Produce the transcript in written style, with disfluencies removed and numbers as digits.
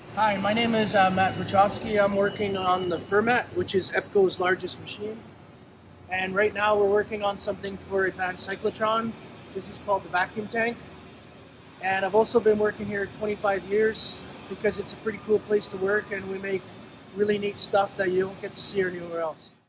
Hi, my name is Matt Wachowski. I'm working on the Fermat, which is Ebco's largest machine. And right now we're working on something for advanced cyclotron. This is called the vacuum tank. And I've also been working here 25 years because it's a pretty cool place to work and we make really neat stuff that you don't get to see anywhere else.